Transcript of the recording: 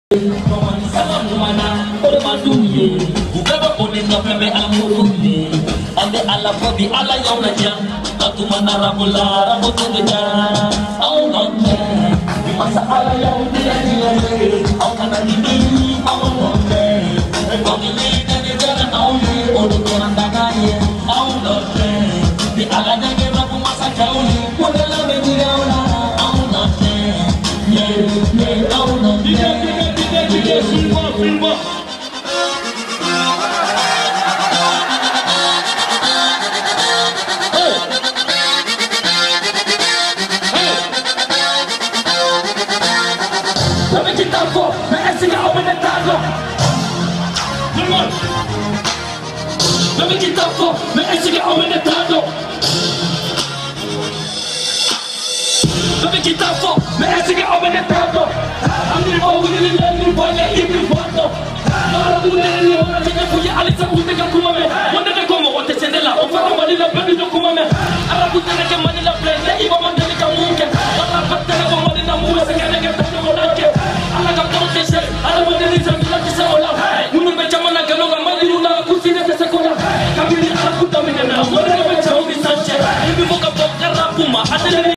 Ande ala fobi ala yawna jam atumana rabula rabutu jam au nonne masa ala yawna jam au kana ni au nonne kogi ni ne jara au ni odu koranda gaye au nonne di ala nage rabu masa jauni wala la me ni yauna au nonne ye au nonne silva Let me get that for me get aumentado. Let me get that for me get aumentado. I'm the only one who boy ya hivi foto. Mara tunele ona kenya kuya alisa kuteka kumame. Wanda de como wote sendela ofa kama lila bebi do kumame. Arabu tena ke manila play iba mandeli ka munke. Wala patena ko manila muwe se kene ke tano modake. Ala ka tote se ala mandeli se mila kisa ola. Munu be chamana gano ga mandiru na kusine se kola. Kabili ala kutamina na wala be chaumi sanche. Ibi moka boka rapuma.